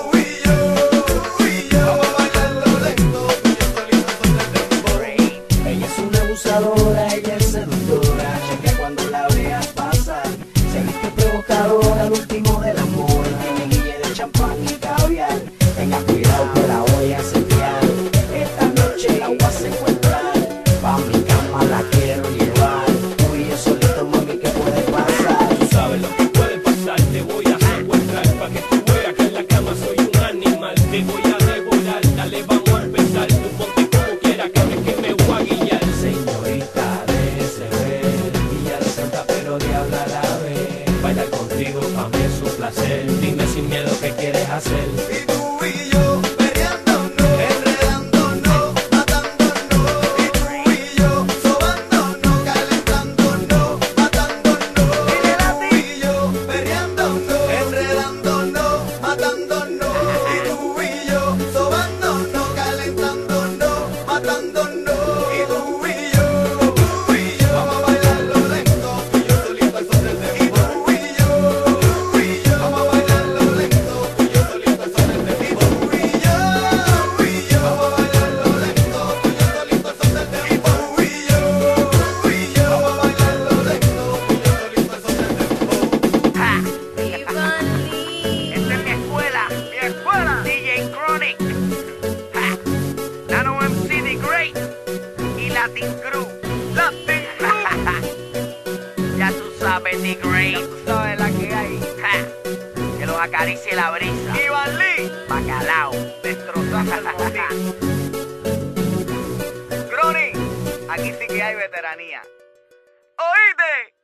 tú y yo, vamos a bailarlo lento, tú y yo solitos sobre el tambor. Ella es una abusadora, ella es seductora. Chequea cuando la veas pasar. Se viste provocadora, al último del amor. Tiene guille de champán y caviar. Tenga cuidado que la voy a setear. Esta noche la voy a secuestrar. Pa' mi cama la quiero llevar. Tú y yo solito, mami, ¿qué puede pasar? Tú sabes lo que puede pasar, te voy a secuestrar pa' que tú veas que en la cama soy un animal. Te voy a devorar, dale, vamos a empezar. Tú ponte como quieras, que me voy a guiar. Señorita, déjese ver. Guilla de santa pero diabla a la vez. Bailar contigo pa' mí es un placer. Dime sin miedo qué quieres hacer. Y tú y yo, peleándonos, enredándonos, matándonos. Y tú y yo, sobándonos, calentándonos, matándonos. Y tú y yo, peleándonos, enredándonos, matándonos. Y tú y yo, sobándonos, calentándonos, matándonos. Y tú y yo, vamos a bailarlo lento, tú y yo solitos sobre el tambor. Y tú y yo, vamos a bailarlo lento, tú y yo solitos sobre el tambor. Y yo, vamos a bailarlo lento, tú y yo solitos sobre el tambor. Y yo, vamos a bailarlo lento, tú y yo solitos sobre el tambor. ¡Ja! Esta es mi escuela, DJ Chronic, ¡ja! Nano MC The Great y Latin Crew. Ya tú sabes, The Great, tú sabes la que hay, ¡ja! Que los acaricie la brisa. Iván Lee, bacalao, destrozando el botín. Chronic, aquí sí que hay veteranía. ¡Oíste!